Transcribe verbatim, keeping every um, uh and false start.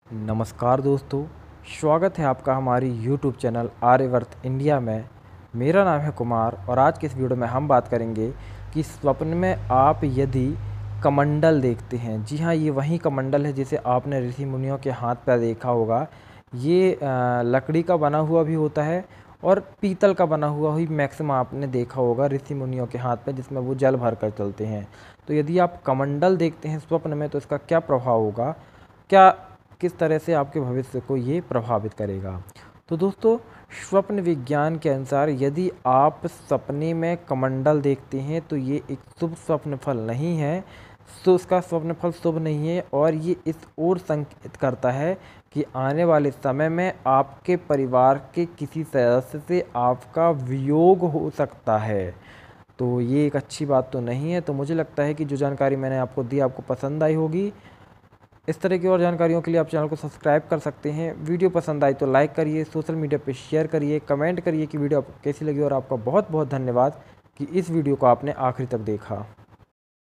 नमस्कार दोस्तों, स्वागत है आपका हमारी यूट्यूब चैनल आर्यवर्त इंडिया में। मेरा नाम है कुमार और आज के इस वीडियो में हम बात करेंगे कि स्वप्न में आप यदि कमंडल देखते हैं। जी हाँ, ये वही कमंडल है जिसे आपने ऋषि मुनियों के हाथ पर देखा होगा। ये लकड़ी का बना हुआ भी होता है और पीतल का बना हुआ ही मैक्सिमम आपने देखा होगा ऋषि मुनियों के हाथ पे, जिसमें वो जल भर कर चलते हैं। तो यदि आप कमंडल देखते हैं स्वप्न में तो इसका क्या प्रभाव होगा, क्या किस तरह से आपके भविष्य को ये प्रभावित करेगा। तो दोस्तों, स्वप्न विज्ञान के अनुसार यदि आप सपने में कमंडल देखते हैं तो ये एक शुभ स्वप्न फल नहीं है। तो उसका स्वप्न फल शुभ नहीं है और ये इस ओर संकेत करता है कि आने वाले समय में आपके परिवार के किसी सदस्य से आपका वियोग हो सकता है। तो ये एक अच्छी बात तो नहीं है। तो मुझे लगता है कि जो जानकारी मैंने आपको दी आपको पसंद आई होगी। इस तरह की और जानकारियों के लिए आप चैनल को सब्सक्राइब कर सकते हैं। वीडियो पसंद आई तो लाइक करिए, सोशल मीडिया पे शेयर करिए, कमेंट करिए कि वीडियो आपको कैसी लगी। और आपका बहुत बहुत धन्यवाद कि इस वीडियो को आपने आखिरी तक देखा।